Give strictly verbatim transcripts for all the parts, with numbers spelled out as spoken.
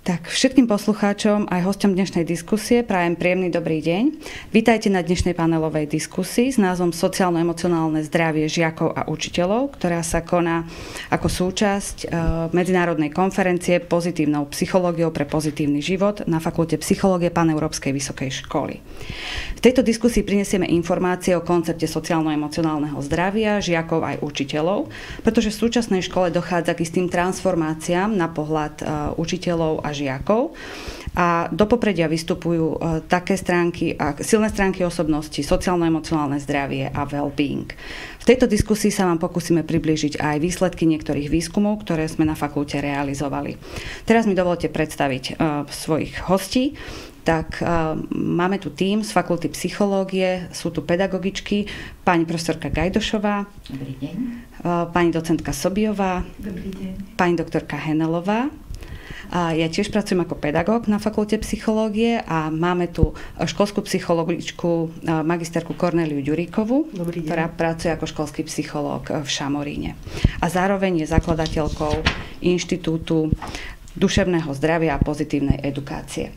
Tak všetkým poslucháčom aj hosťom dnešnej diskusie prajem príjemný dobrý deň. Vítajte na dnešnej panelovej diskusii s názvom Sociálno-emocionálne zdravie žiakov a učiteľov, ktorá sa koná ako súčasť medzinárodnej konferencie Pozitívnou psychológiou pre pozitívny život na Fakulte psychológie Paneurópskej vysokej školy. V tejto diskusii prinesieme informácie o koncepte sociálno-emocionálneho zdravia žiakov aj učiteľov, pretože v súčasnej škole dochádza k istým transformáciám na pohľad učiteľov a žiakov a do popredia vystupujú také stránky, silné stránky osobnosti, sociálno-emocionálne zdravie a well-being. V tejto diskusii sa vám pokúsime priblížiť aj výsledky niektorých výskumov, ktoré sme na fakulte realizovali. Teraz mi dovolte predstaviť uh, svojich hostí. Tak uh, máme tu tím z Fakulty psychológie, sú tu pedagogičky, pani profesorka Gajdošová, dobrý deň, uh, pani docentka Sobiová, dobrý deň, pani doktorka Henelová. A ja tiež pracujem ako pedagóg na Fakulte psychológie a máme tu školskú psychologičku magisterku Kornéliu Ďuríkovú, ktorá pracuje ako školský psychológ v Šamoríne. A zároveň je zakladateľkou Inštitútu duševného zdravia a pozitívnej edukácie.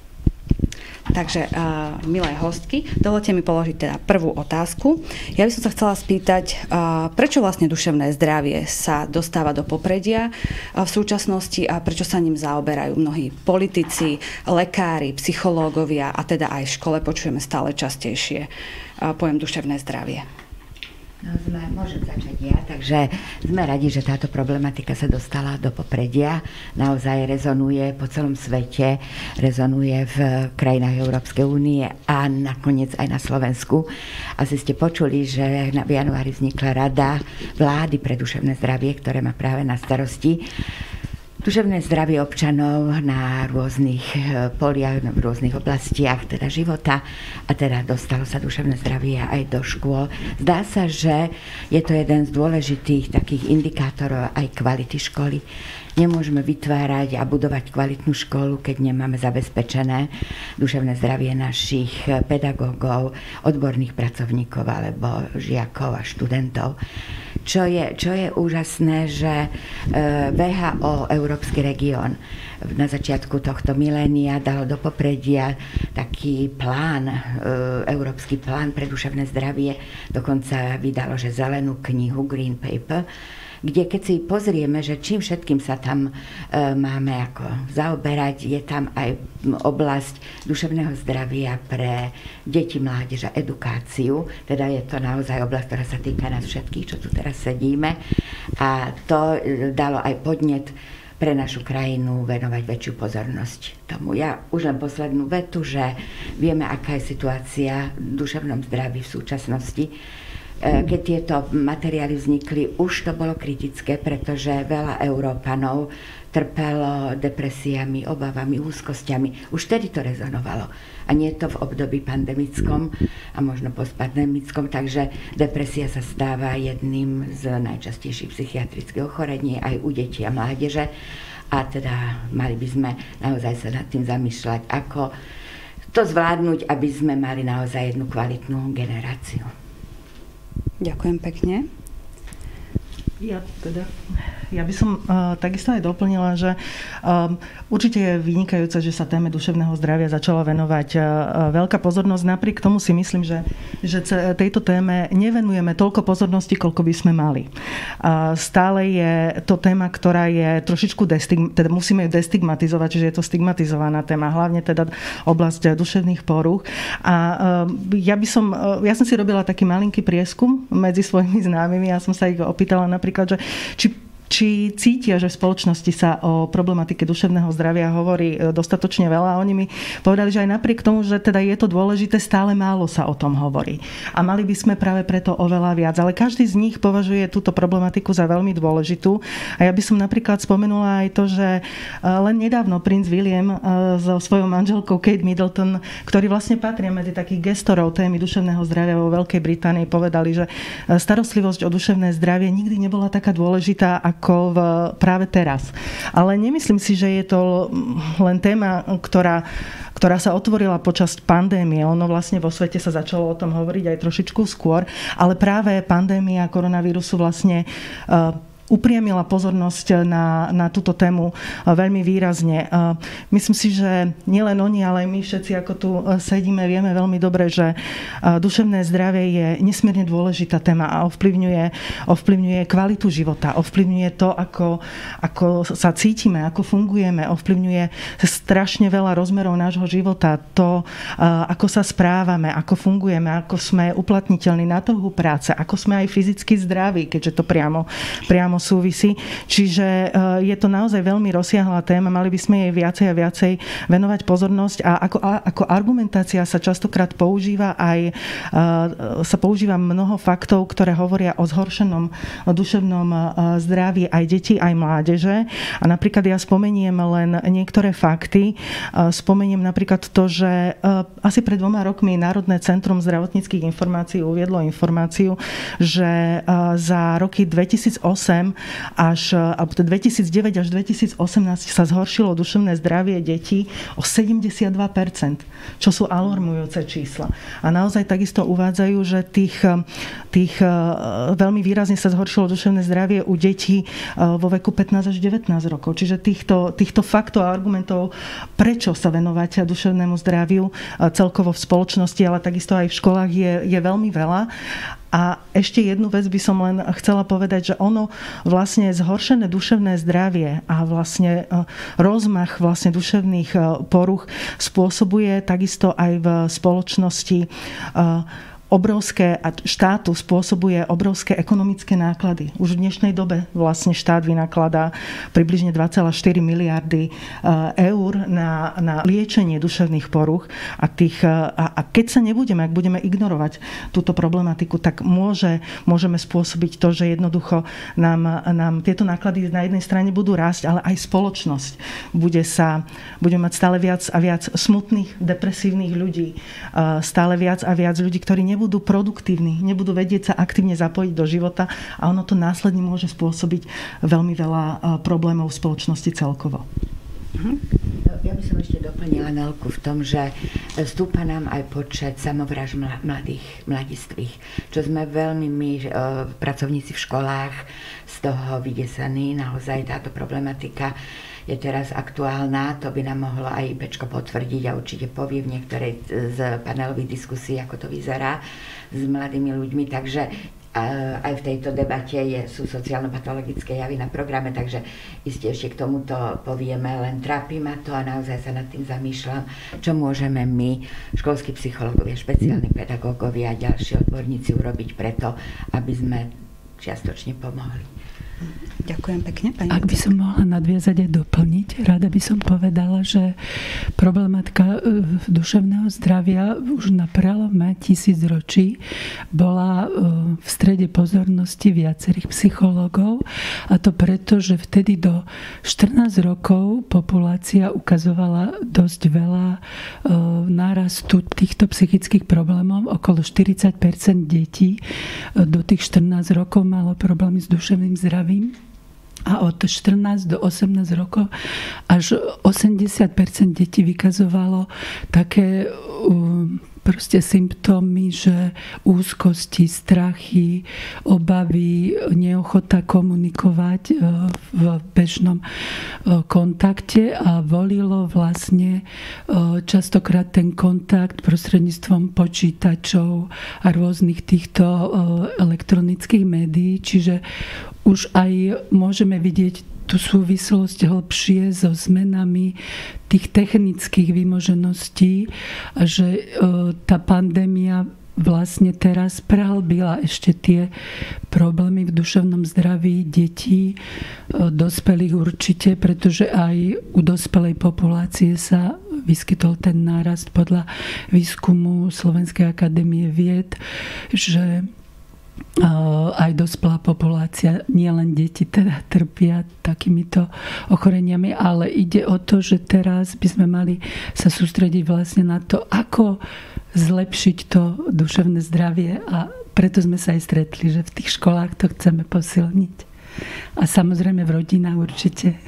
Takže, uh, milé hostky, dovolte mi položiť teda prvú otázku. Ja by som sa chcela spýtať, uh, prečo vlastne duševné zdravie sa dostáva do popredia uh, v súčasnosti a prečo sa ním zaoberajú mnohí politici, lekári, psychológovia a teda aj v škole počujeme stále častejšie uh, pojem duševné zdravie. No, sme, môžem začať ja, takže sme radi, že táto problematika sa dostala do popredia. Naozaj rezonuje po celom svete, rezonuje v krajinách Európskej únie a nakoniec aj na Slovensku. Asi ste počuli, že v januári vznikla Rada vlády pre duševné zdravie, ktoré má práve na starosti duševné zdravie občanov na rôznych poliach, v rôznych oblastiach teda života a teda dostalo sa duševné zdravie aj do škôl. Zdá sa, že je to jeden z dôležitých takých indikátorov aj kvality školy. Nemôžeme vytvárať a budovať kvalitnú školu, keď nemáme zabezpečené duševné zdravie našich pedagógov, odborných pracovníkov alebo žiakov a študentov. Čo je, čo je úžasné, že vé há ó, Európsky región, na začiatku tohto milénia dalo do popredia taký plán, Európsky plán pre duševné zdravie, dokonca vydalo, že zelenú knihu Green Paper, kde keď si pozrieme, že čím všetkým sa tam e, máme ako zaoberať, je tam aj oblasť duševného zdravia pre deti, mládež a edukáciu. Teda je to naozaj oblasť, ktorá sa týka nás všetkých, čo tu teraz sedíme. A to e, dalo aj podnet pre našu krajinu venovať väčšiu pozornosť tomu. Ja už len poslednú vetu, že vieme, aká je situácia v duševnom zdraví v súčasnosti. Keď tieto materiály vznikli, už to bolo kritické, pretože veľa Európanov trpelo depresiami, obavami, úzkosťami. Už vtedy to rezonovalo. A nie je to v období pandemickom a možno postpandemickom, takže depresia sa stáva jedným z najčastejších psychiatrických ochorení aj u detí a mládeže. A teda mali by sme naozaj sa nad tým zamýšľať, ako to zvládnuť, aby sme mali naozaj jednu kvalitnú generáciu. Ďakujem pekne. Ja teda, ja by som uh, takisto aj doplnila, že um, určite je vynikajúce, že sa téme duševného zdravia začala venovať uh, veľká pozornosť. Napriek tomu si myslím, že, že tejto téme nevenujeme toľko pozornosti, koľko by sme mali. Uh, stále je to téma, ktorá je trošičku destigma, teda musíme ju destigmatizovať, čiže je to stigmatizovaná téma, hlavne teda oblasť duševných porúch. A uh, ja by som, uh, ja som si robila taký malinký prieskum medzi svojimi známymi, ja som sa ich opýtala na Napríklad, že či, či cítia, že v spoločnosti sa o problematike duševného zdravia hovorí dostatočne veľa. Oni mi povedali, že aj napriek tomu, že teda je to dôležité, stále málo sa o tom hovorí. A mali by sme práve preto oveľa viac. Ale každý z nich považuje túto problematiku za veľmi dôležitú. A ja by som napríklad spomenula aj to, že len nedávno princ William so svojou manželkou Kate Middleton, ktorí vlastne patria medzi takých gestorov témy duševného zdravia vo Veľkej Británii, povedali, že starostlivosť o duševné zdravie nikdy nebola taká dôležitá ako v, práve teraz. Ale nemyslím si, že je to len téma, ktorá, ktorá sa otvorila počas pandémie. Ono vlastne vo svete sa začalo o tom hovoriť aj trošičku skôr, ale práve pandémia koronavírusu vlastne uh, upriamila pozornosť na, na túto tému veľmi výrazne. Myslím si, že nielen oni, ale aj my všetci, ako tu sedíme, vieme veľmi dobre, že duševné zdravie je nesmierne dôležitá téma a ovplyvňuje, ovplyvňuje kvalitu života, ovplyvňuje to, ako, ako sa cítime, ako fungujeme, ovplyvňuje strašne veľa rozmerov nášho života, to, ako sa správame, ako fungujeme, ako sme uplatniteľní na trhu práce, ako sme aj fyzicky zdraví, keďže to priamo, priamo súvisí. Čiže je to naozaj veľmi rozsiahla téma, mali by sme jej viacej a viacej venovať pozornosť a ako, a, ako argumentácia sa častokrát používa aj sa používa mnoho faktov, ktoré hovoria o zhoršenom duševnom zdraví aj detí, aj mládeže. A napríklad ja spomeniem len niektoré fakty. Spomeniem napríklad to, že asi pred dvoma rokmi Národné centrum zdravotníckych informácií uviedlo informáciu, že za roky dvetisícosem až dvetisícdeväť až dvetisícosemnásť sa zhoršilo duševné zdravie detí o sedemdesiatdva percent, čo sú alarmujúce čísla. A naozaj takisto uvádzajú, že tých, tých veľmi výrazne sa zhoršilo duševné zdravie u detí vo veku pätnásť až devätnásť rokov. Čiže týchto, týchto faktov a argumentov, prečo sa venovať duševnému zdraviu celkovo v spoločnosti, ale takisto aj v školách je, je veľmi veľa. A ešte jednu vec by som len chcela povedať, že ono vlastne zhoršené duševné zdravie a vlastne rozmach vlastne duševných poruch spôsobuje takisto aj v spoločnosti obrovské a štátu spôsobuje obrovské ekonomické náklady. Už v dnešnej dobe vlastne štát vynakladá približne dva celé štyri miliardy eur na, na liečenie duševných poruch a, tých, a, a keď sa nebudeme, ak budeme ignorovať túto problematiku, tak môže, môžeme spôsobiť to, že jednoducho nám, nám tieto náklady na jednej strane budú rásť, ale aj spoločnosť bude sa, bude mať stále viac a viac smutných, depresívnych ľudí, stále viac a viac ľudí, ktorí nebudú produktívni, nebudú vedieť sa aktívne zapojiť do života a ono to následne môže spôsobiť veľmi veľa problémov v spoločnosti celkovo. Ja by som ešte doplnila Nelku v tom, že stúpa nám aj počet samovrážd mladých, mladistvých, čo sme veľmi my, pracovníci v školách, z toho vydesaní. Naozaj táto problematika je teraz aktuálna, to by nám mohlo aj Bečko potvrdiť a určite povie v niektorej z panelových diskusí, ako to vyzerá s mladými ľuďmi. Takže aj v tejto debate je, sú sociálno-patologické javy na programe, takže iste ešte k tomuto povieme, len trápi ma to a naozaj sa nad tým zamýšľam, čo môžeme my, školskí psychológovia, špeciálni pedagógovia a ďalší odborníci urobiť preto, aby sme čiastočne pomohli. Ďakujem pekne, pani. Ak by som mohla nadviazať a doplniť, rada by som povedala, že problematika duševného zdravia už na prelome tisícročí bola v strede pozornosti viacerých psychológov, a to preto, že vtedy do štrnásť rokov populácia ukazovala dosť veľa nárastu týchto psychických problémov. Okolo štyridsať percent detí do tých štrnásť rokov malo problémy s duševným zdravím. A od štrnásť do osemnásť rokov až osemdesiat percent detí vykazovalo také proste symptómy, že úzkosti, strachy, obavy, neochota komunikovať v bežnom kontakte a volilo vlastne častokrát ten kontakt prostredníctvom počítačov a rôznych týchto elektronických médií. Čiže už aj môžeme vidieť tú súvislosť hlbšie so zmenami tých technických vymožeností a že tá pandémia vlastne teraz prehlbila ešte tie problémy v duševnom zdraví detí, dospelých určite, pretože aj u dospelej populácie sa vyskytol ten nárast podľa výskumu Slovenskej akadémie vied, že aj dospelá populácia, nielen deti teda trpia takýmito ochoreniami, ale ide o to, že teraz by sme mali sa sústrediť vlastne na to, ako zlepšiť to duševné zdravie, a preto sme sa aj stretli, že v tých školách to chceme posilniť. A samozrejme v rodinách určite.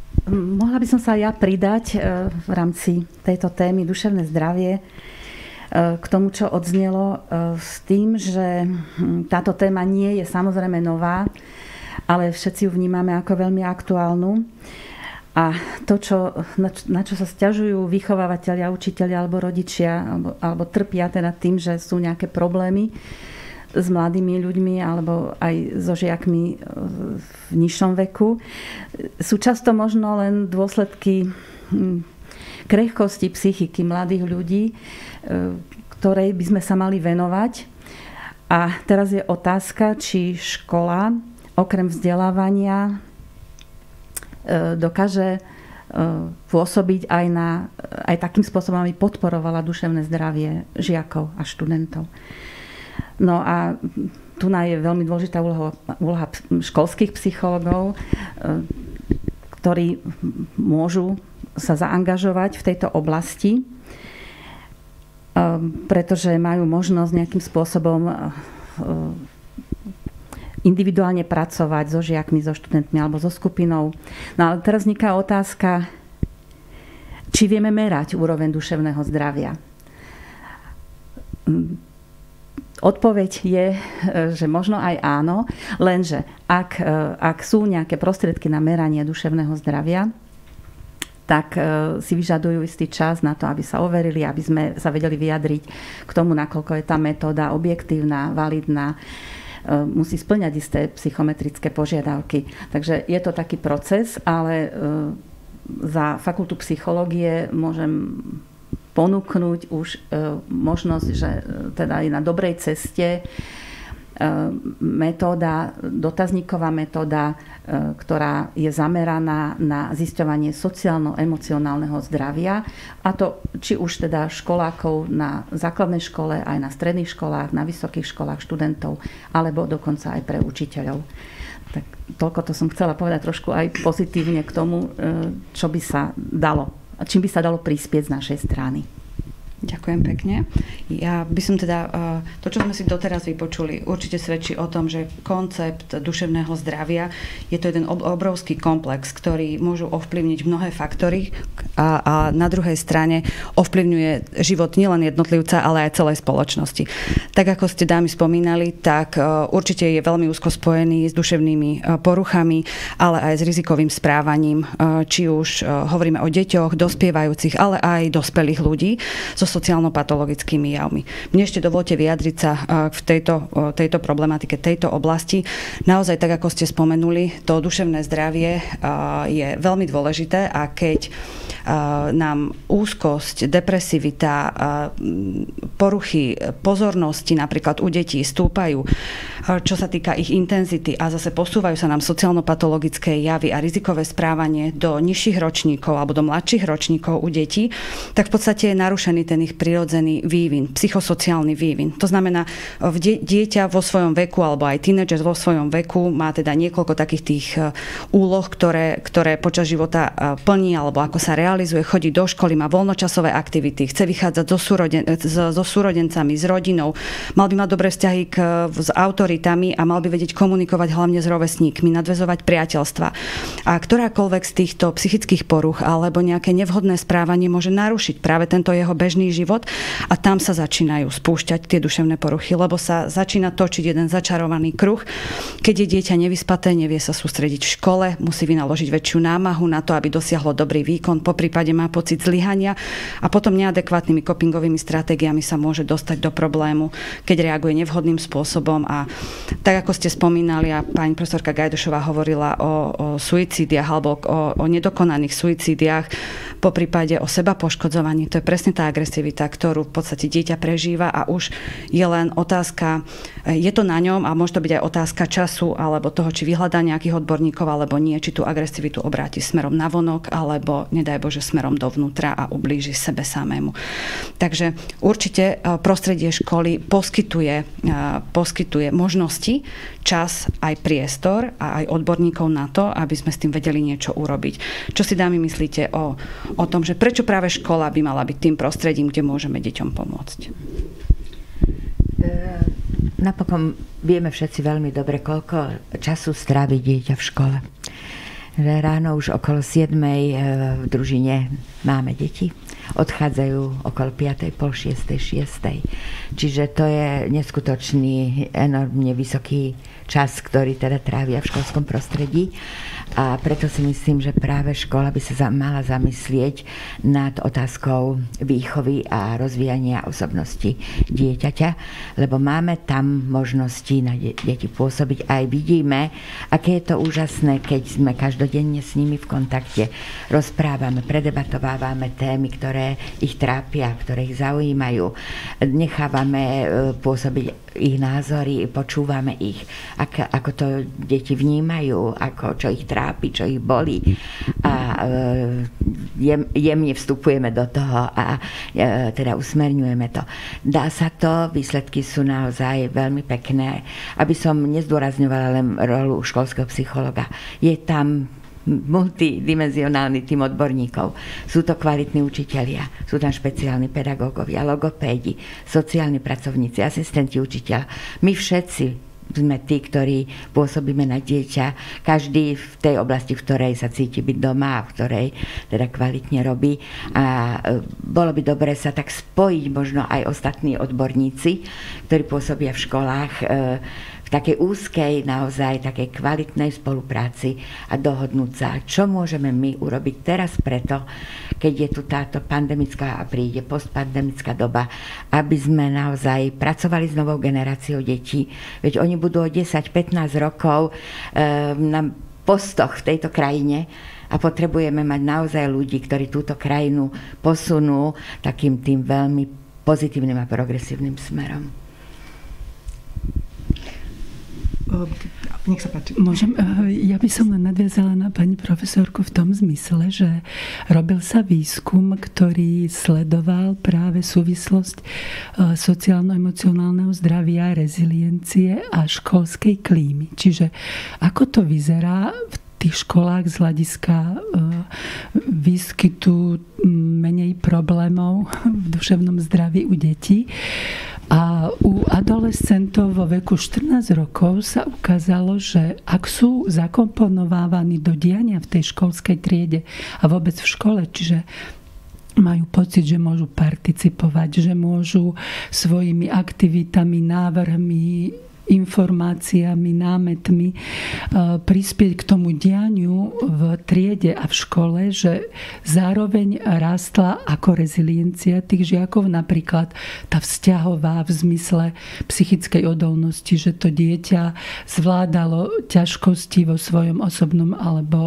Mohla by som sa ja pridať v rámci tejto témy duševné zdravie. k tomu, čo odznelo, s tým, že táto téma nie je samozrejme nová, ale všetci ju vnímame ako veľmi aktuálnu. A to, čo, na, čo, na čo sa sťažujú vychovávateľia, učitelia alebo rodičia, alebo, alebo trpia teda tým, že sú nejaké problémy s mladými ľuďmi alebo aj so žiakmi v nižšom veku, sú často možno len dôsledky krehkosti psychiky mladých ľudí, ktorej by sme sa mali venovať. A teraz je otázka, či škola okrem vzdelávania dokáže pôsobiť aj, na, aj takým spôsobom, aby podporovala duševné zdravie žiakov a študentov. No a tu je veľmi dôležitá úloha, úloha školských psychológov, ktorí môžu sa zaangažovať v tejto oblasti, pretože majú možnosť nejakým spôsobom individuálne pracovať so žiakmi, so študentmi alebo so skupinou. No ale teraz vzniká otázka, či vieme merať úroveň duševného zdravia. Odpoveď je, že možno aj áno, lenže ak, ak sú nejaké prostriedky na meranie duševného zdravia, tak si vyžadujú istý čas na to, aby sa overili, aby sme sa vedeli vyjadriť k tomu, nakoľko je tá metóda objektívna, validná, musí spĺňať isté psychometrické požiadavky. Takže je to taký proces, ale za fakultu psychológie môžem ponúknuť už možnosť, že teda je na dobrej ceste metóda, dotazníková metóda, ktorá je zameraná na zisťovanie sociálno-emocionálneho zdravia, a to či už teda školákov na základnej škole, aj na stredných školách, na vysokých školách študentov, alebo dokonca aj pre učiteľov. Tak toľko to som chcela povedať trošku aj pozitívne k tomu, čo by sa dalo, čím by sa dalo prispieť z našej strany. Ďakujem pekne. Ja by som teda, to, čo sme si doteraz vypočuli, určite svedčí o tom, že koncept duševného zdravia je to jeden obrovský komplex, ktorý môžu ovplyvniť mnohé faktory a, a na druhej strane ovplyvňuje život nielen jednotlivca, ale aj celej spoločnosti. Tak ako ste dámy spomínali, tak určite je veľmi úzko spojený s duševnými poruchami, ale aj s rizikovým správaním, či už hovoríme o deťoch, dospievajúcich, ale aj dospelých ľudí so sociálno-patologickými javmi. Mne ešte dovolte vyjadriť sa v tejto, tejto problematike, tejto oblasti. Naozaj, tak ako ste spomenuli, to duševné zdravie je veľmi dôležité, a keď nám úzkosť, depresivita, poruchy pozornosti napríklad u detí stúpajú, čo sa týka ich intenzity, a zase posúvajú sa nám sociálno-patologické javy a rizikové správanie do nižších ročníkov alebo do mladších ročníkov u detí, tak v podstate je narušený ten ich prirodzený vývin, psychosociálny vývin. To znamená, dieťa vo svojom veku alebo aj tínedžer vo svojom veku má teda niekoľko takých tých úloh, ktoré, ktoré počas života plní, alebo ako sa realizuje, chodí do školy, má voľnočasové aktivity, chce vychádzať so, súroden, so súrodencami, s rodinou, mal by mať dobré vzťahy k, s autoritami a mal by vedieť komunikovať hlavne s rovesníkmi, nadväzovať priateľstva. A ktorákoľvek z týchto psychických poruch alebo nejaké nevhodné správanie môže narušiť práve tento jeho bežný život, a tam sa začínajú spúšťať tie duševné poruchy, lebo sa začína točiť jeden začarovaný kruh. Keď je dieťa nevyspaté, nevie sa sústrediť v škole, musí vynaložiť väčšiu námahu na to, aby dosiahlo dobrý výkon, poprípade má pocit zlyhania, a potom neadekvátnymi copingovými stratégiami sa môže dostať do problému, keď reaguje nevhodným spôsobom. A tak ako ste spomínali, a pani profesorka Gajdošová hovorila o, o suicídiách alebo o, o nedokonaných suicídiách, poprípade o seba poškodzovaní, to je presne tá agresivita, ktorú v podstate dieťa prežíva, a už je len otázka, je to na ňom, a môže to byť aj otázka času alebo toho, či vyhľadá nejakých odborníkov alebo nie, či tú agresivitu obráti smerom navonok alebo nedaj Bože smerom dovnútra a ublíži sebe samému. Takže určite prostredie školy poskytuje, poskytuje možnosti, čas, aj priestor a aj odborníkov na to, aby sme s tým vedeli niečo urobiť. Čo si dámy myslíte o, o tom, že prečo práve škola by mala byť tým prostredím, kde môžeme deťom pomôcť? Napokon vieme všetci veľmi dobre, koľko času strávi dieťa v škole. Ráno už okolo siedmej v družine máme deti. Odchádzajú okolo piatej, pol šiestej, šiestej. Čiže to je neskutočný, enormne vysoký čas, ktorý teda trávia v školskom prostredí. A preto si myslím, že práve škola by sa mala zamyslieť nad otázkou výchovy a rozvíjania osobnosti dieťaťa, lebo máme tam možnosti na deti pôsobiť. Aj vidíme, aké je to úžasné, keď sme každodenne s nimi v kontakte. Rozprávame, predebatovávame témy, ktoré ich trápia, ktoré ich zaujímajú. Nechávame pôsobiť ich názory, počúvame ich, ako, ako to deti vnímajú, ako, čo ich trápi, čo ich bolí. A jem, jemne vstupujeme do toho a teda usmerňujeme to. Dá sa to, výsledky sú naozaj veľmi pekné. Aby som nezdôrazňovala len rolu školského psychologa. Je tam multidimenzionálny tým odborníkov. Sú to kvalitní učitelia, sú tam špeciálni pedagógovia, logopédi, sociálni pracovníci, asistenti učiteľa. My všetci sme tí, ktorí pôsobíme na dieťa, každý v tej oblasti, v ktorej sa cíti byť doma a v ktorej teda kvalitne robí. A bolo by dobre sa tak spojiť možno aj ostatní odborníci, ktorí pôsobia v školách, v takej úzkej, naozaj takej kvalitnej spolupráci a dohodnúť sa, čo môžeme my urobiť teraz preto, keď je tu táto pandemická a príde postpandemická doba, aby sme naozaj pracovali s novou generáciou detí. Veď oni budú o desať pätnásť rokov e, na postoch v tejto krajine a potrebujeme mať naozaj ľudí, ktorí túto krajinu posunú takým tým veľmi pozitívnym a progresívnym smerom. Nech sa páči. Môžem, ja by som len nadviazala na pani profesorku v tom zmysle, že robil sa výskum, ktorý sledoval práve súvislosť sociálno-emocionálneho zdravia, reziliencie a školskej klímy. Čiže ako to vyzerá v tých školách z hľadiska výskytu menej problémov v duševnom zdraví u detí. A u adolescentov vo veku štrnásť rokov sa ukázalo, že ak sú zakomponovávaní do diania v tej školskej triede a vôbec v škole, čiže majú pocit, že môžu participovať, že môžu svojimi aktivitami, návrhmi, informáciami, námetmi prispieť k tomu dianiu v triede a v škole, že zároveň rástla ako reziliencia tých žiakov, napríklad tá vzťahová v zmysle psychickej odolnosti, že to dieťa zvládalo ťažkosti vo svojom osobnom alebo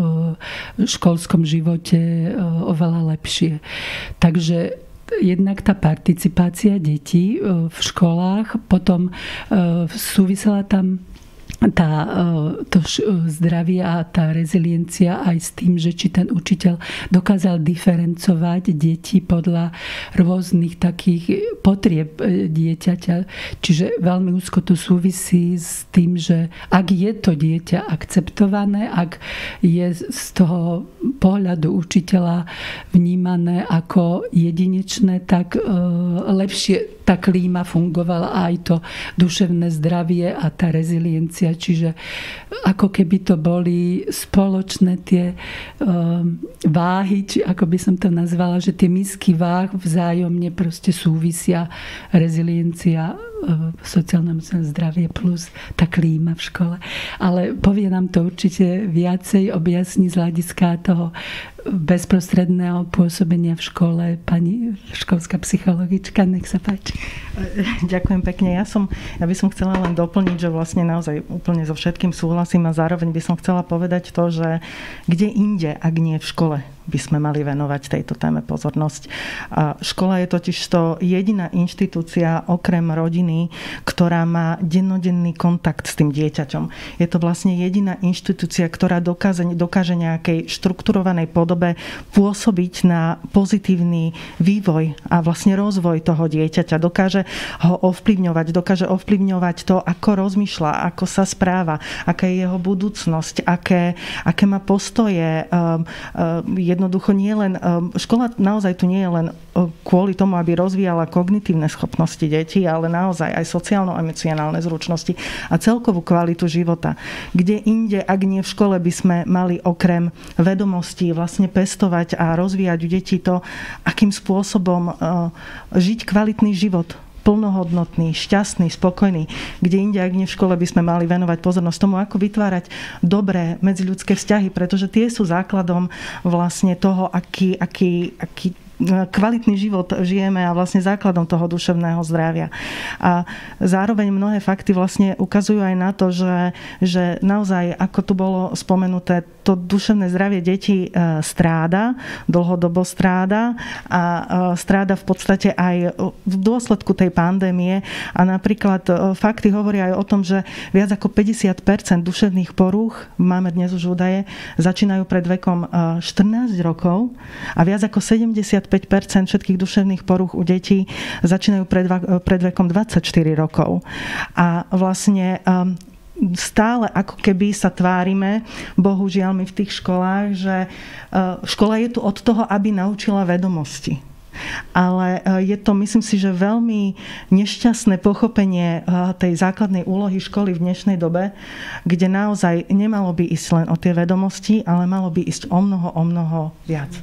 školskom živote oveľa lepšie. Takže jednak tá participácia detí v školách, potom súvisela tam tá, to zdravie a tá reziliencia aj s tým, že či ten učiteľ dokázal diferencovať deti podľa rôznych takých potrieb dieťaťa. Čiže veľmi úzko to súvisí s tým, že ak je to dieťa akceptované, ak je z toho pohľadu učiteľa vnímané ako jedinečné, tak lepšie tá klíma fungovala a aj to duševné zdravie a tá reziliencia. Čiže ako keby to boli spoločné tie um, váhy, či ako by som to nazvala, že tie misky váh vzájomne proste súvisia, reziliencia, sociálne zdravie plus tá klíma v škole. Ale povie nám to určite viacej, objasní z hľadiska toho bezprostredného pôsobenia v škole pani školská psychologička. Nech sa páči. Ďakujem pekne. Ja, som, ja by som chcela len doplniť, že vlastne naozaj úplne so všetkým súhlasím a zároveň by som chcela povedať to, že kde inde, ak nie v škole, by sme mali venovať tejto téme pozornosť. A škola je totiž to jediná inštitúcia okrem rodiny, ktorá má dennodenný kontakt s tým dieťaťom. Je to vlastne jediná inštitúcia, ktorá dokáže, dokáže nejakej štrukturovanej podobe dlhodobé pôsobiť na pozitívny vývoj a vlastne rozvoj toho dieťaťa. Dokáže ho ovplyvňovať, dokáže ovplyvňovať to, ako rozmýšľa, ako sa správa, aká je jeho budúcnosť, aké, aké má postoje. Jednoducho nie len, škola naozaj tu nie je len kvôli tomu, aby rozvíjala kognitívne schopnosti detí, ale naozaj aj sociálno-emocionálne zručnosti a celkovú kvalitu života. Kde inde, ak nie v škole, by sme mali okrem vedomostí vlastne pestovať a rozvíjať u detí to, akým spôsobom žiť kvalitný život, plnohodnotný, šťastný, spokojný. Kde inde, ak nie v škole, by sme mali venovať pozornosť tomu, ako vytvárať dobré medziľudské vzťahy, pretože tie sú základom vlastne toho, aký, aký, aký kvalitný život žijeme a vlastne základom toho duševného zdravia. A zároveň mnohé fakty vlastne ukazujú aj na to, že, že naozaj, ako tu bolo spomenuté, to duševné zdravie detí stráda, dlhodobo stráda a stráda v podstate aj v dôsledku tej pandémie. A napríklad fakty hovoria aj o tom, že viac ako päťdesiat percent duševných porúch, máme dnes už údaje, začínajú pred vekom štrnásť rokov a viac ako sedemdesiatpäť percent všetkých duševných porúch u detí začínajú pred, pred vekom dvadsaťštyri rokov. A vlastne stále ako keby sa tvárime, bohužiaľ my v tých školách, že škola je tu od toho, aby naučila vedomosti. Ale je to, myslím si, že veľmi nešťastné pochopenie tej základnej úlohy školy v dnešnej dobe, kde naozaj nemalo by ísť len o tie vedomosti, ale malo by ísť o mnoho, o mnoho viac.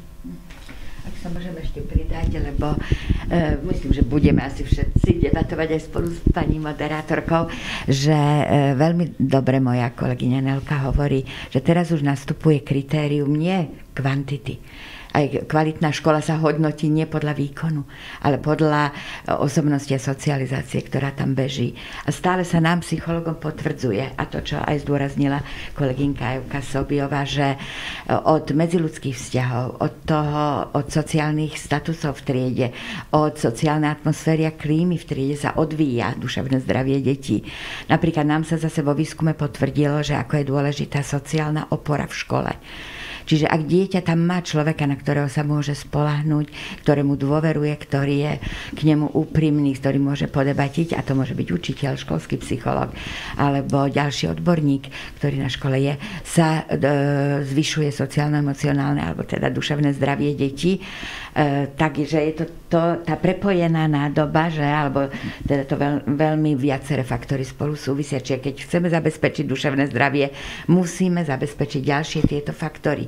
Ak sa môžem ešte pridať, lebo e, myslím, že budeme asi všetci debatovať aj spolu s pani moderátorkou, že e, veľmi dobre moja kolegyňa Nelka hovorí, že teraz už nastupuje kritérium nie kvantity. Aj kvalitná škola sa hodnotí nie podľa výkonu, ale podľa osobnosti a socializácie, ktorá tam beží. A stále sa nám psychologom potvrdzuje, a to, čo aj zdôraznila kolegynka Evka Sobiová, že od medziľudských vzťahov, od toho, od sociálnych statusov v triede, od sociálnej atmosféry a klímy v triede sa odvíja duševné zdravie detí. Napríklad nám sa zase vo výskume potvrdilo, že ako je dôležitá sociálna opora v škole. Čiže ak dieťa tam má človeka, na ktorého sa môže spoľahnúť, ktorému dôveruje, ktorý je k nemu úprimný, ktorý môže podebatiť, a to môže byť učiteľ, školský psychológ alebo ďalší odborník, ktorý na škole je, sa e, zvyšuje sociálno-emocionálne alebo teda duševné zdravie detí. E, takže je to, to tá prepojená nádoba, že, alebo teda to veľ, veľmi viaceré faktory spolu súvisia. Čiže keď chceme zabezpečiť duševné zdravie, musíme zabezpečiť ďalšie tieto faktory.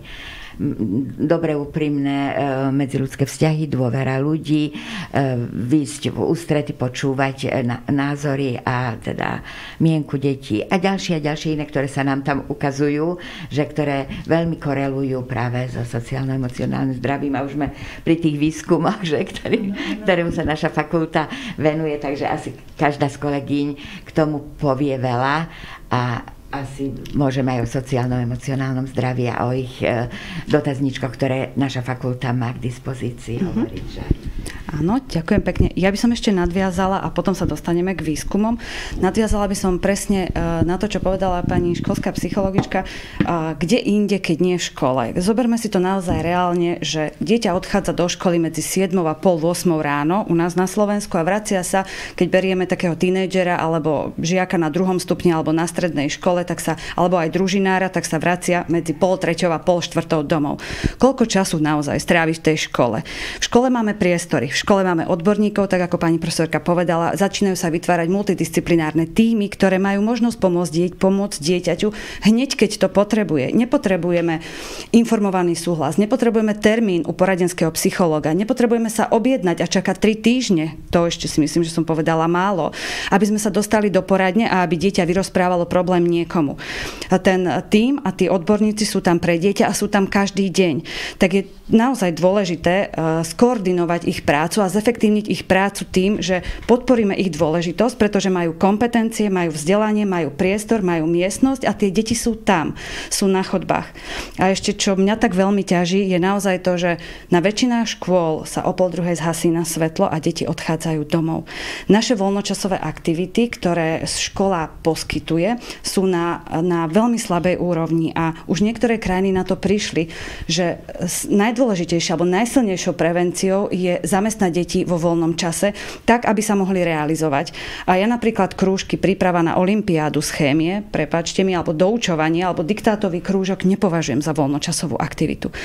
Dobre, úprimné e, medziľudské vzťahy, dôvera ľudí, e, výsť v ústrety, počúvať e, na, názory a teda mienku detí a ďalšie a ďalšie iné, ktoré sa nám tam ukazujú, že ktoré veľmi korelujú práve so sociálno-emocionálnym zdravím, a už sme pri tých výskumoch, že, ktorý, ktorému sa naša fakulta venuje, takže asi každá z kolegyň k tomu povie veľa a asi môžeme aj o sociálno-emocionálnom zdraví a o ich e, dotazníčkoch, ktoré naša fakulta má k dispozícii, mm-hmm. hovoriť, že... Áno, ďakujem pekne. Ja by som ešte nadviazala, a potom sa dostaneme k výskumom, nadviazala by som presne na to, čo povedala pani školská psychologička, kde inde, keď nie v škole. Zoberme si to naozaj reálne, že dieťa odchádza do školy medzi siedmou a pol ôsmou ráno u nás na Slovensku a vracia sa, keď berieme takého tínedžera alebo žiaka na druhom stupni alebo na strednej škole, tak sa, alebo aj družinára, tak sa vracia medzi pol treťou a pol štvrtou domov. Koľko času naozaj strávi v tej škole? V škole máme priestory, v škole máme odborníkov, tak ako pani profesorka povedala, začínajú sa vytvárať multidisciplinárne tímy, ktoré majú možnosť pomôcť, pomôcť dieťaťu hneď, keď to potrebuje. Nepotrebujeme informovaný súhlas, nepotrebujeme termín u poradenského psychológa, nepotrebujeme sa objednať a čakať tri týždne. To ešte si myslím, že som povedala málo. Aby sme sa dostali do poradne a aby dieťa vyrozprávalo problém niekomu. A ten tím a tí odborníci sú tam pre dieťa a sú tam každý deň. Tak je naozaj dôležité uh, skoordinovať ich prácu prácu a zefektívniť ich prácu tým, že podporíme ich dôležitosť, pretože majú kompetencie, majú vzdelanie, majú priestor, majú miestnosť a tie deti sú tam, sú na chodbách. A ešte čo mňa tak veľmi ťaží, je naozaj to, že na väčšinách škôl sa o pol druhej zhasí na svetlo a deti odchádzajú domov. Naše voľnočasové aktivity, ktoré škola poskytuje, sú na, na veľmi slabej úrovni a už niektoré krajiny na to prišli, že najdôležitejšou alebo najsilnejšou prevenciou je zamestnať deti vo voľnom čase, tak, aby sa mohli realizovať. A ja napríklad krúžky príprava na olympiádu z chémie, prepáčte mi, alebo doučovanie, alebo diktátový krúžok nepovažujem za voľnočasovú aktivitu.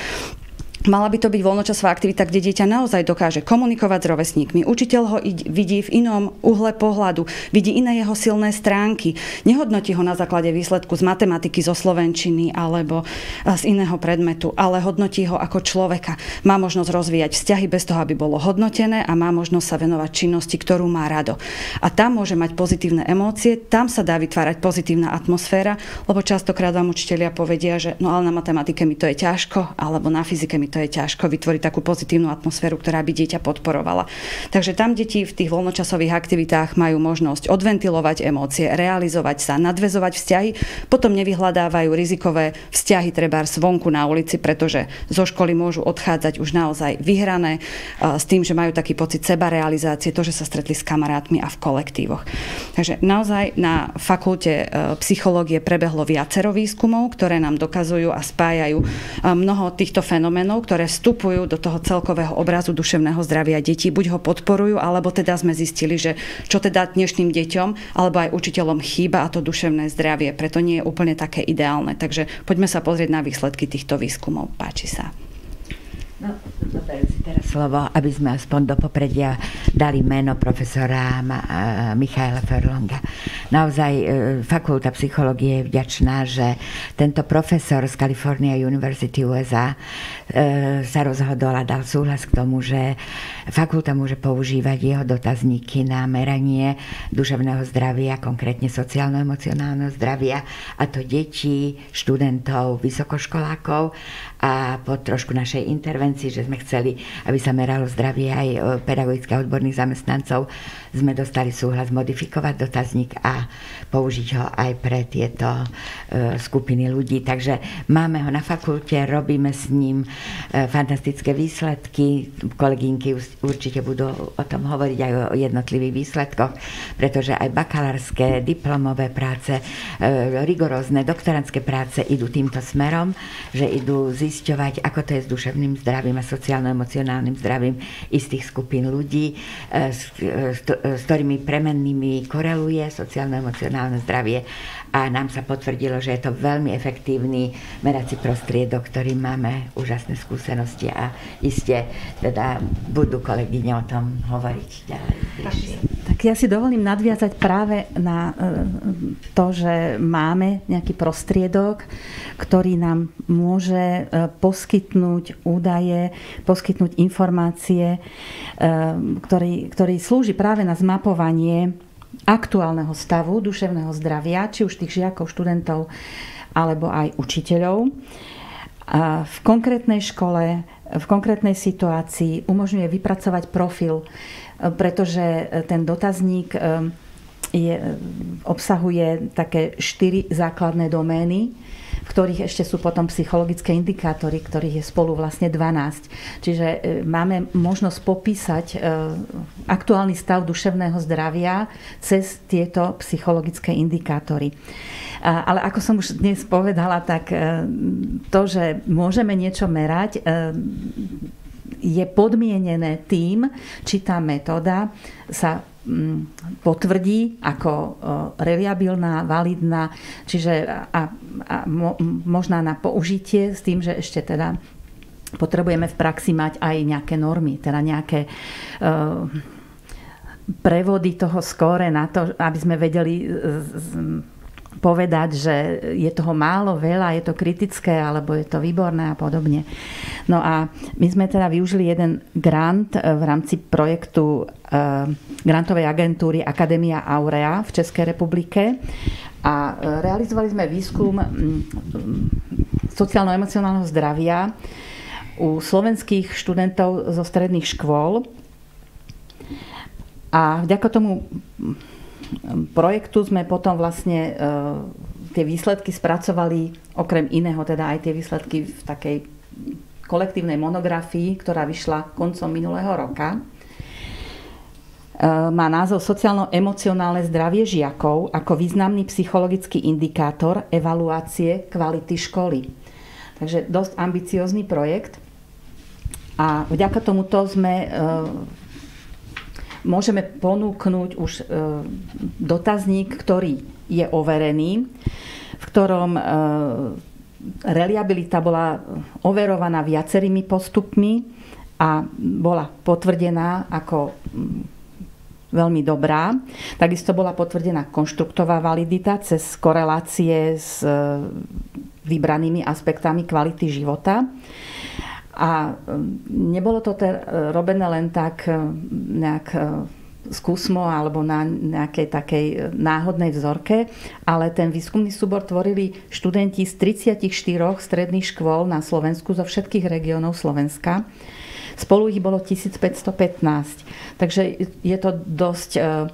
Mala by to byť voľnočasová aktivita, kde dieťa naozaj dokáže komunikovať s rovesníkmi. Učiteľ ho vidí v inom uhle pohľadu, vidí iné jeho silné stránky. Nehodnotí ho na základe výsledku z matematiky, zo slovenčiny alebo z iného predmetu, ale hodnotí ho ako človeka. Má možnosť rozvíjať vzťahy bez toho, aby bolo hodnotené a má možnosť sa venovať činnosti, ktorú má rado. A tam môže mať pozitívne emócie, tam sa dá vytvárať pozitívna atmosféra, lebo častokrát vám učitelia povedia, že no ale na matematike mi to je ťažko, alebo na fyzike mi to je ťažko vytvoriť takú pozitívnu atmosféru, ktorá by dieťa podporovala. Takže tam deti v tých voľnočasových aktivitách majú možnosť odventilovať emócie, realizovať sa, nadväzovať vzťahy, potom nevyhľadávajú rizikové vzťahy trebárs vonku na ulici, pretože zo školy môžu odchádzať už naozaj vyhrané s tým, že majú taký pocit sebarealizácie, to, že sa stretli s kamarátmi a v kolektívoch. Takže naozaj na fakulte psychológie prebehlo viacero výskumov, ktoré nám dokazujú a spájajú mnoho týchto fenoménov, ktoré vstupujú do toho celkového obrazu duševného zdravia detí. Buď ho podporujú, alebo teda sme zistili, že čo teda dnešným deťom, alebo aj učiteľom chýba, a to duševné zdravie. Preto nie je úplne také ideálne. Takže poďme sa pozrieť na výsledky týchto výskumov. Páči sa. No, zoberiem si teraz slovo, aby sme aspoň do popredia dali meno profesora Michaela Furlonga. Naozaj fakulta psychológie je vďačná, že tento profesor z California University U S A sa rozhodol a dal súhlas k tomu, že fakulta môže používať jeho dotazníky na meranie duševného zdravia, konkrétne sociálno-emocionálneho zdravia, a to detí, študentov, vysokoškolákov, a po trošku našej intervencii, že sme chceli, aby sa meralo zdravie aj pedagogických a odborných zamestnancov, sme dostali súhlas modifikovať dotazník a použiť ho aj pre tieto uh, skupiny ľudí. Takže máme ho na fakulte, robíme s ním uh, fantastické výsledky. Kolegynky určite budú o tom hovoriť aj o jednotlivých výsledkoch, pretože aj bakalárske, diplomové práce, uh, rigorózne doktorantské práce idú týmto smerom, že idú zisťovať, ako to je s duševným zdravím a sociálno-emocionálnym zdravím istých skupín ľudí, uh, s, uh, s ktorými premennými koreluje sociálno-emocionálne zdravie, a nám sa potvrdilo, že je to veľmi efektívny merací prostriedok, ktorým máme úžasné skúsenosti, a iste teda budú kolegyne o tom hovoriť ďalej. Tak ja si dovolím nadviazať práve na to, že máme nejaký prostriedok, ktorý nám môže poskytnúť údaje, poskytnúť informácie, ktorý, ktorý slúži práve na zmapovanie aktuálneho stavu duševného zdravia, či už tých žiakov, študentov, alebo aj učiteľov. A v konkrétnej škole, v konkrétnej situácii umožňuje vypracovať profil, pretože ten dotazník je, obsahuje také štyri základné domény, v ktorých ešte sú potom psychologické indikátory, ktorých je spolu vlastne dvanásť. Čiže máme možnosť popísať aktuálny stav duševného zdravia cez tieto psychologické indikátory. Ale ako som už dnes povedala, tak to, že môžeme niečo merať, je podmienené tým, či tá metóda sa potvrdí ako reliabilná, validná, čiže a, a mo, možná na použitie, s tým, že ešte teda potrebujeme v praxi mať aj nejaké normy, teda nejaké uh, prevody toho skóre na to, aby sme vedeli z, povedať, že je toho málo, veľa, je to kritické, alebo je to výborné a podobne. No a my sme teda využili jeden grant v rámci projektu grantovej agentúry Akadémia Aurea v Českej republike a realizovali sme výskum sociálno-emocionálneho zdravia u slovenských študentov zo stredných škôl A vďaka tomu projektu sme potom vlastne tie výsledky spracovali, okrem iného teda aj tie výsledky v takej kolektívnej monografii, ktorá vyšla koncom minulého roka. Má názov Sociálno-emocionálne zdravie žiakov ako významný psychologický indikátor evaluácie kvality školy. Takže dosť ambiciózny projekt. A vďaka tomuto sme môžeme ponúknuť už dotazník, ktorý je overený, v ktorom reliabilita bola overovaná viacerými postupmi a bola potvrdená ako veľmi dobrá. Takisto bola potvrdená konštruktová validita cez korelácie s vybranými aspektami kvality života. A nebolo to ter- robené len tak nejak skúsmo alebo na nejakej takej náhodnej vzorke, ale ten výskumný súbor tvorili študenti z tridsaťštyri stredných škôl na Slovensku zo všetkých regiónov Slovenska. Spolu ich bolo tisícpäťstopätnásť. Takže je to dosť uh,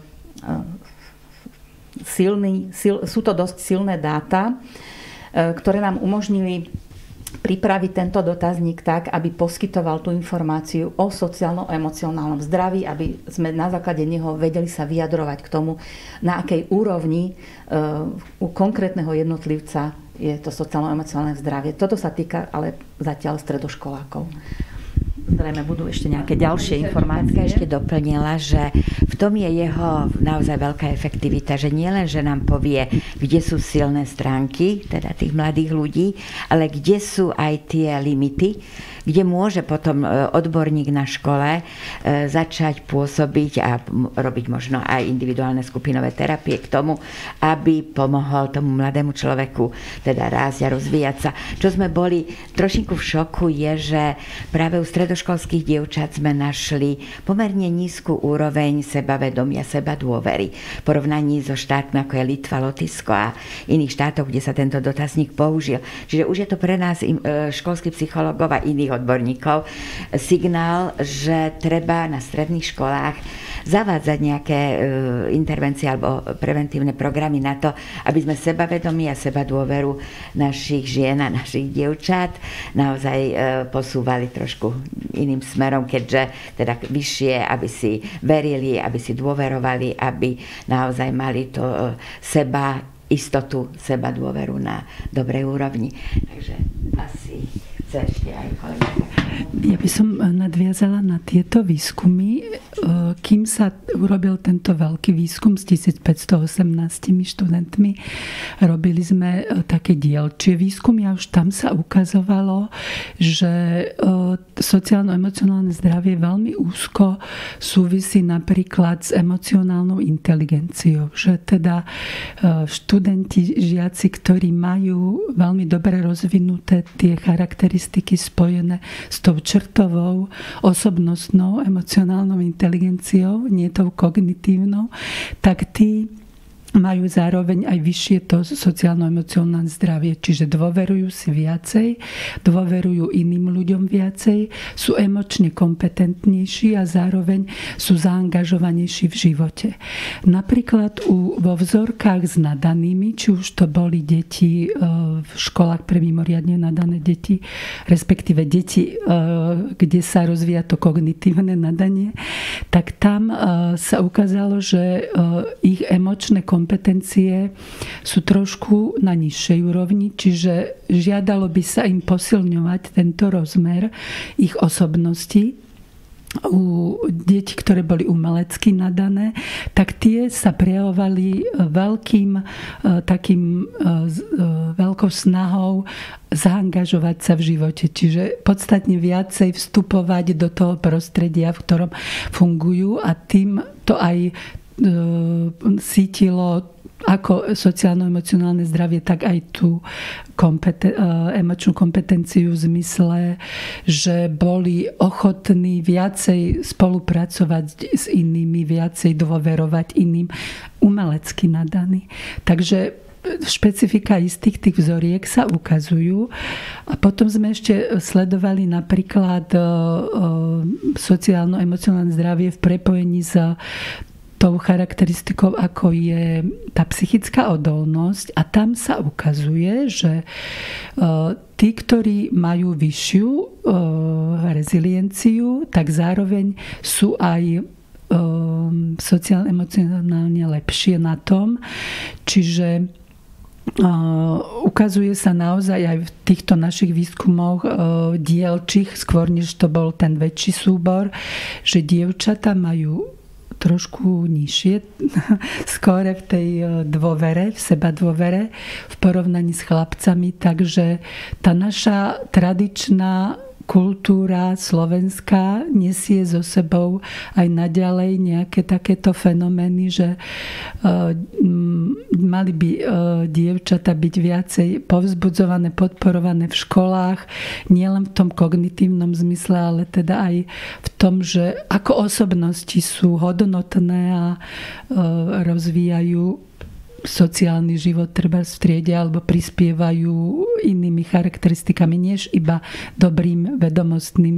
silný, sil, sú to dosť silné dáta, uh, ktoré nám umožnili pripraviť tento dotazník tak, aby poskytoval tú informáciu o sociálno-emocionálnom zdraví, aby sme na základe neho vedeli sa vyjadrovať k tomu, na akej úrovni uh, u konkrétneho jednotlivca je to sociálno-emocionálne zdravie. Toto sa týka ale zatiaľ stredoškolákov. Zrejme budú ešte nejaké ďalšie informácie. Ešte doplnila, že v tom je jeho naozaj veľká efektivita, že nielen, že nám povie, kde sú silné stránky, teda tých mladých ľudí, ale kde sú aj tie limity, kde môže potom odborník na škole začať pôsobiť a robiť možno aj individuálne skupinové terapie k tomu, aby pomohol tomu mladému človeku teda rásť a rozvíjať sa. Čo sme boli trošinku v šoku je, že práve u stredoškolských dievčat sme našli pomerne nízku úroveň sebavedomia, sebadôvery v porovnaní so štátmi ako je Litva, Lotyšsko a iných štátov, kde sa tento dotazník použil. Čiže už je to pre nás školských psychológov a iných odborníkov signál, že treba na stredných školách zavádzať nejaké intervencie alebo preventívne programy na to, aby sme sebavedomí a sebadôveru našich žien a našich dievčat naozaj posúvali trošku iným smerom, keďže teda vyššie, aby si verili, aby si dôverovali, aby naozaj mali to seba istotu, seba dôveru na dobrej úrovni. Takže asi chce ešte aj kolega. Ja by som nadviazala na tieto výskumy. Kým sa urobil tento veľký výskum s tisícpäťstoosemnásť študentmi, robili sme také dielčie výskumy a už tam sa ukazovalo, že sociálno-emocionálne zdravie veľmi úzko súvisí napríklad s emocionálnou inteligenciou. Že teda študenti, žiaci, ktorí majú veľmi dobre rozvinuté tie charakteristiky spojené s tou črtovou, osobnostnou, emocionálnou inteligenciou, nie tou kognitívnou, tak tí majú zároveň aj vyššie to sociálno-emocionálne zdravie, čiže dôverujú si viacej, dôverujú iným ľuďom viacej, sú emočne kompetentnejší a zároveň sú zaangažovanejší v živote. Napríklad u, vo vzorkách s nadanými, či už to boli deti v školách pre mimoriadne nadané deti, respektíve deti, kde sa rozvíja to kognitívne nadanie, tak tam sa ukázalo, že ich emočné kompetencie kompetencie sú trošku na nižšej úrovni, čiže žiadalo by sa im posilňovať tento rozmer ich osobnosti. U detí, ktoré boli umelecky nadané, tak tie sa prejavovali veľkým takým veľkou snahou zaangažovať sa v živote. Čiže podstatne viacej vstupovať do toho prostredia, v ktorom fungujú a tým to aj cítilo ako sociálno-emocionálne zdravie, tak aj tú kompeten- emočnú kompetenciu v zmysle, že boli ochotní viacej spolupracovať s inými, viacej dôverovať iným, umelecky nadaní. Takže špecifika istých tých vzoriek sa ukazujú. A potom sme ešte sledovali napríklad sociálno-emocionálne zdravie v prepojení s tou charakteristikou, ako je tá psychická odolnosť. A tam sa ukazuje, že tí, ktorí majú vyššiu rezilienciu, tak zároveň sú aj sociálne-emocionálne lepšie na tom. Čiže ukazuje sa naozaj aj v týchto našich výskumoch dielčích, skôr než to bol ten väčší súbor, že dievčatá majú trošku nižšie skóre v tej dôvere, v seba dôvere v porovnaní s chlapcami, takže tá naša tradičná kultúra slovenská nesie so sebou aj naďalej nejaké takéto fenomény, že uh, mali by uh, dievčatá byť viacej povzbudzované, podporované v školách, nielen v tom kognitívnom zmysle, ale teda aj v tom, že ako osobnosti sú hodnotné a uh, rozvíjajú sociálny život treba v triede alebo prispievajú inými charakteristikami, než iba dobrým vedomostným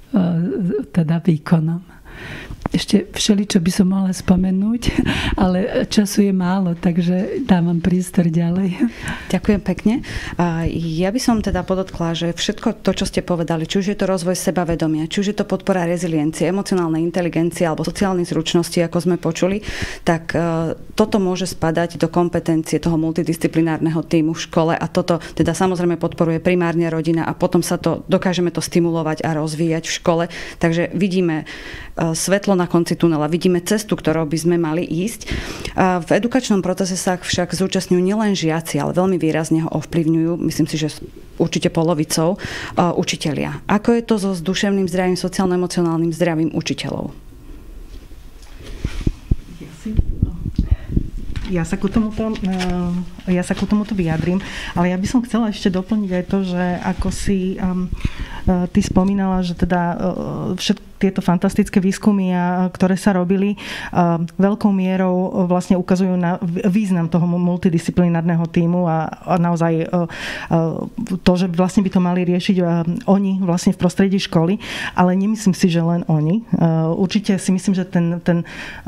teda výkonom. Ešte všeličo by som mohla spomenúť, ale času je málo, takže dávam priestor ďalej. Ďakujem pekne. Ja by som teda podotkla, že všetko to, čo ste povedali, či už je to rozvoj sebavedomia, či už je to podpora reziliencie, emocionálnej inteligencie alebo sociálnych zručností, ako sme počuli, tak toto môže spadať do kompetencie toho multidisciplinárneho tímu v škole a toto teda samozrejme podporuje primárne rodina a potom sa to, dokážeme to stimulovať a rozvíjať v škole. Takže vidíme svetlo na konci tunela, vidíme cestu, ktorou by sme mali ísť. V edukačnom procese sa však zúčastňujú nielen žiaci, ale veľmi výrazne ho ovplyvňujú, myslím si, že určite polovicou, učitelia. Ako je to so duševným zdravím, sociálno-emocionálnym zdravím učiteľov? Ja sa ku tomuto, ja sa ku tomuto vyjadrím, ale ja by som chcela ešte doplniť aj to, že ako si um, ty spomínala, že teda všetko tieto fantastické výskumy, ktoré sa robili, veľkou mierou vlastne ukazujú na význam toho multidisciplinárneho tímu a naozaj to, že vlastne by to mali riešiť oni vlastne v prostredí školy, ale nemyslím si, že len oni. Určite si myslím, že ten, ten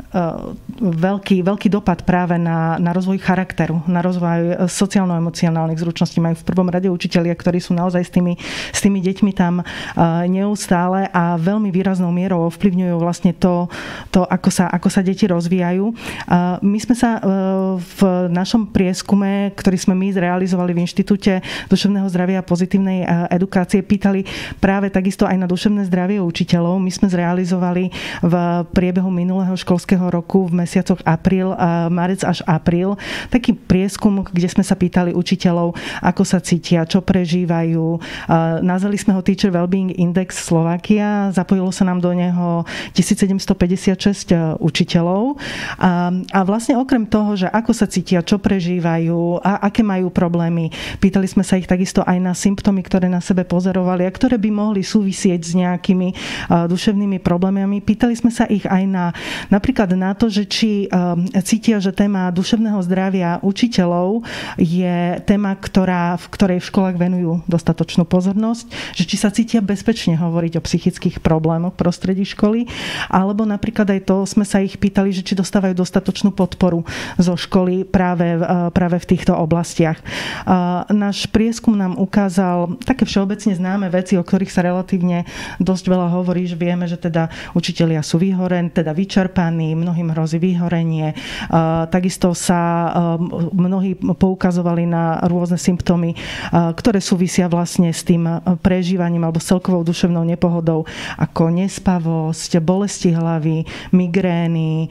veľký, veľký dopad práve na, na rozvoj charakteru, na rozvoj sociálno-emocionálnych zručností majú v prvom rade učitelia, ktorí sú naozaj s tými, s tými deťmi tam neustále a veľmi výrazne mierou ovplyvňujú vlastne to, to ako, sa, ako sa deti rozvíjajú. My sme sa v našom prieskume, ktorý sme my zrealizovali v Inštitúte duševného zdravia a pozitívnej edukácie, pýtali práve takisto aj na duševné zdravie učiteľov. My sme zrealizovali v priebehu minulého školského roku v mesiacoch apríl, marec až apríl taký prieskum, kde sme sa pýtali učiteľov, ako sa cítia, čo prežívajú. Nazvali sme ho Teacher Wellbeing Index Slovakia. Zapojilo sa nám do neho tisícsedemstopäťdesiatšesť učiteľov. A, a vlastne okrem toho, že ako sa cítia, čo prežívajú a aké majú problémy, pýtali sme sa ich takisto aj na symptómy, ktoré na sebe pozorovali a ktoré by mohli súvisieť s nejakými uh, duševnými problémami. Pýtali sme sa ich aj na napríklad na to, že či um, cítia, že téma duševného zdravia učiteľov je téma, ktorá, v ktorej v školách venujú dostatočnú pozornosť, že či sa cítia bezpečne hovoriť o psychických problémoch prostredí školy, alebo napríklad aj to sme sa ich pýtali, že či dostávajú dostatočnú podporu zo školy práve, práve v týchto oblastiach. Náš prieskum nám ukázal také všeobecne známe veci, o ktorých sa relatívne dosť veľa hovorí, že vieme, že teda učitelia sú vyhorení, teda vyčerpaní, mnohým hrozí vyhorenie. Takisto sa mnohí poukazovali na rôzne symptómy, ktoré súvisia vlastne s tým prežívaním alebo s celkovou duševnou nepohodou, ako nespavosť, bolesti hlavy, migrény.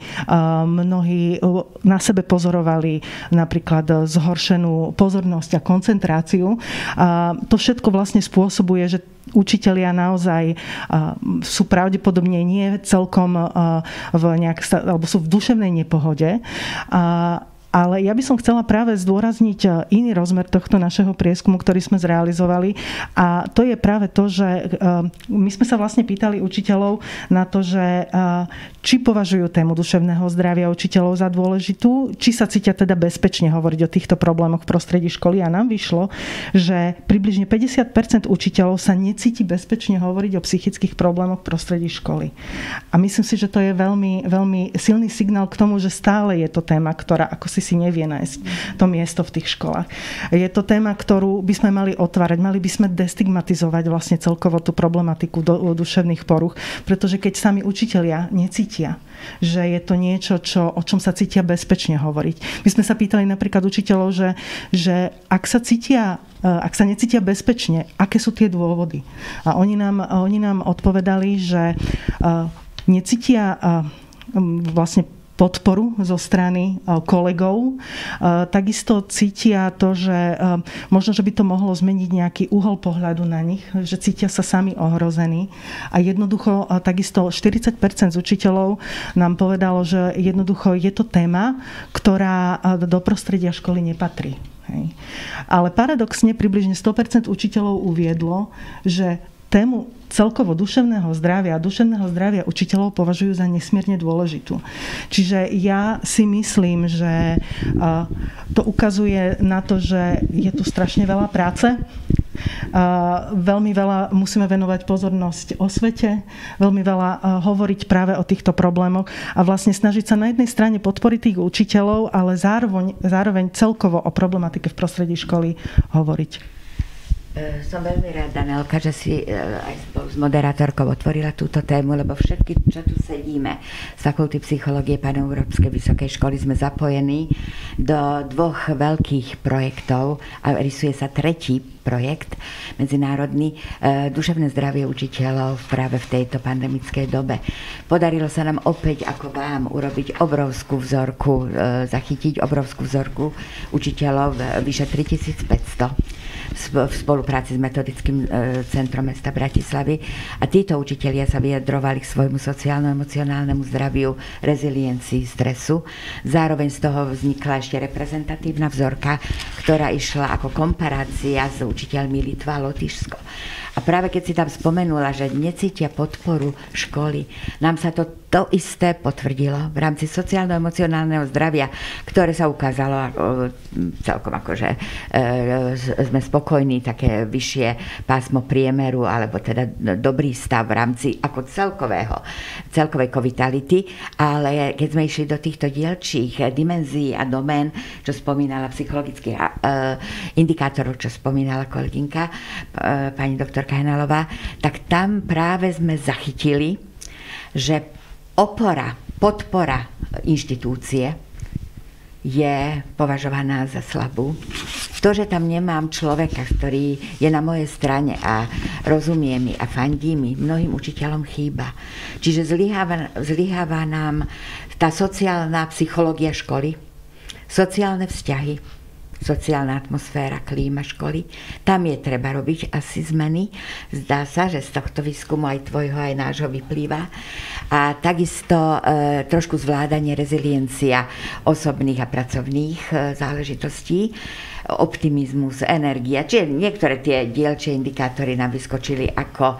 Mnohí na sebe pozorovali napríklad zhoršenú pozornosť a koncentráciu. To všetko vlastne spôsobuje, že učitelia naozaj sú pravdepodobne nie celkom v nejak, alebo sú v duševnej nepohode. Ale ja by som chcela práve zdôrazniť iný rozmer tohto našeho prieskumu, ktorý sme zrealizovali. A to je práve to, že my sme sa vlastne pýtali učiteľov na to, že či považujú tému duševného zdravia učiteľov za dôležitú, či sa cítia teda bezpečne hovoriť o týchto problémoch v prostredí školy. A nám vyšlo, že približne päťdesiat percent učiteľov sa necíti bezpečne hovoriť o psychických problémoch v prostredí školy. A myslím si, že to je veľmi, veľmi silný signál k tomu, že stále je to téma, ktorá ako si si nevie nájsť to miesto v tých školách. Je to téma, ktorú by sme mali otvárať, mali by sme destigmatizovať vlastne celkovo tú problematiku do, duševných poruch, pretože keď sami učitelia necítia, že je to niečo, čo, o čom sa cítia bezpečne hovoriť. My sme sa pýtali napríklad učiteľov, že, že ak sa cítia, ak sa necítia bezpečne, aké sú tie dôvody. A oni nám, oni nám odpovedali, že necítia vlastne podporu zo strany kolegov. Takisto cítia to, že možno, že by to mohlo zmeniť nejaký uhol pohľadu na nich, že cítia sa sami ohrození. A jednoducho takisto štyridsať percent z učiteľov nám povedalo, že jednoducho je to téma, ktorá do prostredia školy nepatrí. Hej. Ale paradoxne približne sto percent učiteľov uviedlo, že tému celkovo duševného zdravia a duševného zdravia učiteľov považujú za nesmierne dôležitú. Čiže ja si myslím, že to ukazuje na to, že je tu strašne veľa práce. Veľmi veľa musíme venovať pozornosť osvete, veľmi veľa hovoriť práve o týchto problémoch a vlastne snažiť sa na jednej strane podporiť tých učiteľov, ale zároveň, zároveň celkovo o problematike v prostredí školy hovoriť. Som veľmi rada, Nelka, že si aj spolu s moderátorkou otvorila túto tému, lebo všetky, čo tu sedíme z Fakulty psychológie Paneurópskej vysokej školy, sme zapojení do dvoch veľkých projektov a rysuje sa tretí projekt medzinárodný duševné zdravie učiteľov práve v tejto pandemickej dobe. Podarilo sa nám opäť ako vám urobiť obrovskú vzorku, zachytiť obrovskú vzorku učiteľov, vyše tritisícpäťsto v spolupráci s Metodickým centrom mesta Bratislavy. A títo učitelia sa vyjadrovali k svojmu sociálno-emocionálnemu zdraviu, reziliencii, stresu. Zároveň z toho vznikla ešte reprezentatívna vzorka, ktorá išla ako komparácia s učiteľmi Litva a Lotyšsko. A práve keď si tam spomenula, že necítia podporu školy, nám sa to to isté potvrdilo v rámci sociálno-emocionálneho zdravia, ktoré sa ukázalo ako, celkom ako, že e, sme spokojní, také vyššie pásmo priemeru, alebo teda dobrý stav v rámci ako celkového, celkovej vitality, ale keď sme išli do týchto dielčích dimenzií a domén, čo spomínala psychologických e, indikátorov, čo spomínala kolegynka, e, pani doktorka Henalová, tak tam práve sme zachytili, že opora, podpora inštitúcie je považovaná za slabú. To, že tam nemám človeka, ktorý je na mojej strane a rozumie mi a fandí mi, mnohým učiteľom chýba. Čiže zlyháva, zlyháva nám tá sociálna psychológia školy, sociálne vzťahy, sociálna atmosféra, klíma školy. Tam je treba robiť asi zmeny. Zdá sa, že z tohto výskumu aj tvojho, aj nášho vyplýva. A takisto e, trošku zvládanie, reziliencia osobných a pracovných e, záležitostí, optimizmus, energia. Čiže niektoré tie dielčie indikátory nám vyskočili ako e,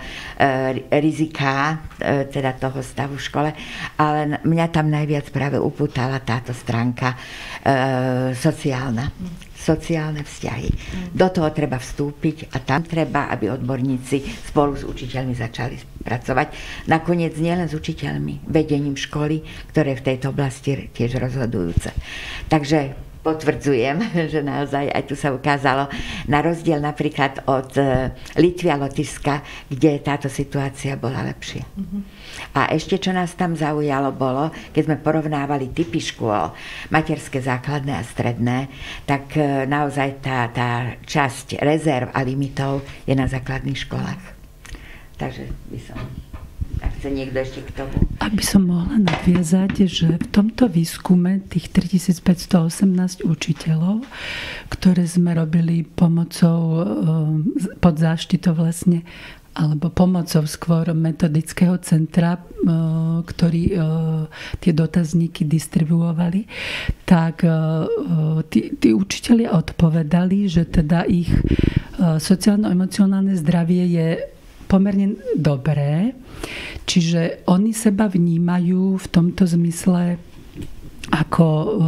riziká e, teda toho stavu v škole, ale mňa tam najviac práve upútala táto stránka e, sociálna. Sociálne vzťahy. Do toho treba vstúpiť a tam treba, aby odborníci spolu s učiteľmi začali pracovať. Nakoniec nielen s učiteľmi, vedením školy, ktoré v tejto oblasti tiež rozhodujúce. Takže potvrdzujem, že naozaj aj tu sa ukázalo, na rozdiel napríklad od Litvy a Lotyšska, kde táto situácia bola lepšia. Mm-hmm. A ešte, čo nás tam zaujalo, bolo, keď sme porovnávali typy škôl, materské, základné a stredné, tak naozaj tá, tá časť rezerv a limitov je na základných školách. Takže by som... Ak chce niekto ešte k tomu. Aby som mohla nadviazať, že v tomto výskume tých tritisícpäťstoosemnásť učiteľov, ktoré sme robili pomocou pod záštitou vlastne alebo pomocou skôr metodického centra, ktorí tie dotazníky distribuovali, tak tí, tí učitelia odpovedali, že teda ich sociálno-emocionálne zdravie je pomerne dobré, čiže oni seba vnímajú v tomto zmysle ako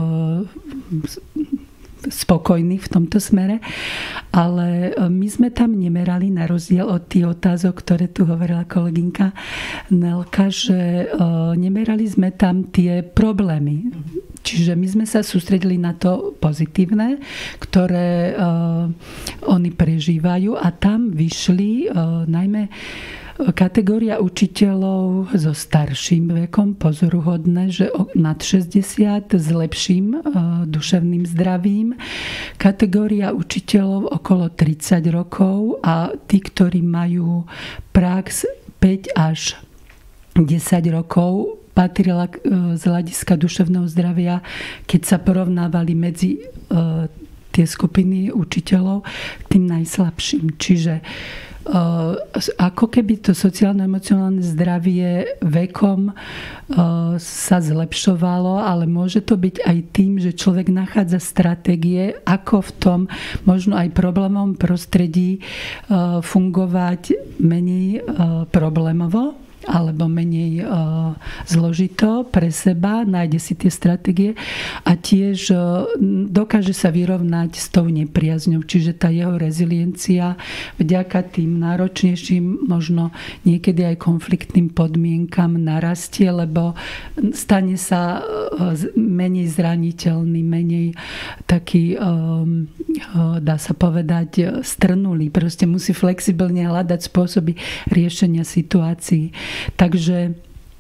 spokojní v tomto smere, ale my sme tam nemerali, na rozdiel od tých otázok, ktoré tu hovorila kolegynka Nelka, že nemerali sme tam tie problémy. Čiže my sme sa sústredili na to pozitívne, ktoré oni prežívajú, a tam vyšli najmä kategória učiteľov so starším vekom, pozoruhodné, že nad šesťdesiat s lepším duševným zdravím, kategória učiteľov okolo tridsať rokov a tí, ktorí majú prax päť až desať rokov, patrila z hľadiska duševného zdravia, keď sa porovnávali medzi tie skupiny učiteľov, tým najslabším. Čiže Uh, ako keby to sociálno-emocionálne zdravie vekom uh, sa zlepšovalo, ale môže to byť aj tým, že človek nachádza stratégie, ako v tom možno aj problémovom prostredí uh, fungovať menej uh, problémovo alebo menej uh, zložito pre seba, nájde si tie stratégie a tiež uh, dokáže sa vyrovnať s tou nepriazňou. Čiže tá jeho reziliencia vďaka tým náročnejším, možno niekedy aj konfliktným podmienkam narastie, lebo stane sa uh, menej zraniteľný, menej taký, um, uh, dá sa povedať, strnulý. Proste musí flexibilne hľadať spôsoby riešenia situácií. Takže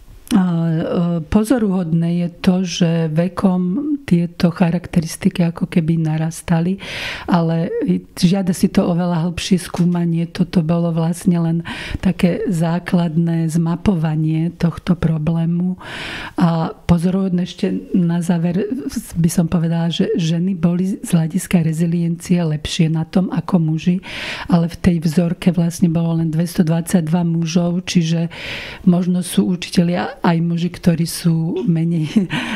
pozoruhodné je to, že vekom tieto charakteristiky ako keby narastali, ale žiada si to oveľa hlbšie skúmanie. Toto bolo vlastne len také základné zmapovanie tohto problému. A pozoruhodné ešte na záver by som povedala, že ženy boli z hľadiska reziliencie lepšie na tom ako muži, ale v tej vzorke vlastne bolo len dvestodvadsaťdva mužov, čiže možno sú učitelia aj muži, ktorí sú menej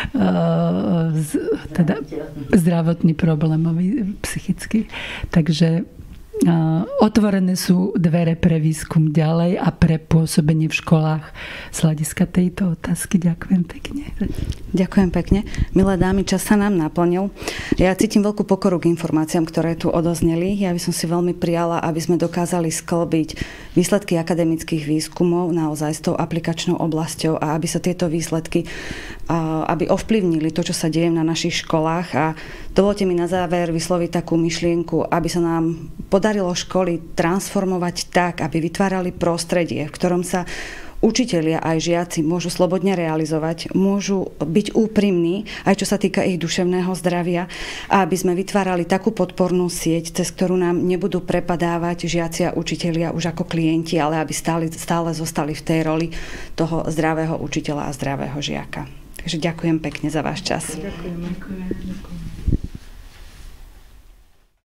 uh, z, teda, zdravotní problémoví, psychicky. Takže uh, otvorené sú dvere pre výskum ďalej a pre pôsobenie v školách z hľadiska tejto otázky. Ďakujem pekne. Ďakujem pekne. Milé dámy, čas sa nám naplnil. Ja cítim veľkú pokoru k informáciám, ktoré tu odozneli. Ja by som si veľmi prijala, aby sme dokázali sklbiť výsledky akademických výskumov naozaj s tou aplikačnou oblasťou a aby sa tieto výsledky aby ovplyvnili to, čo sa deje na našich školách. A dovolte mi na záver vysloviť takú myšlienku, aby sa nám podarilo školy transformovať tak, aby vytvárali prostredie, v ktorom sa učitelia aj žiaci môžu slobodne realizovať, môžu byť úprimní, aj čo sa týka ich duševného zdravia, a aby sme vytvárali takú podpornú sieť, cez ktorú nám nebudú prepadávať žiaci a učitelia už ako klienti, ale aby stále, stále zostali v tej roli toho zdravého učiteľa a zdravého žiaka. Takže ďakujem pekne za váš čas. Ďakujem. Ďakujem.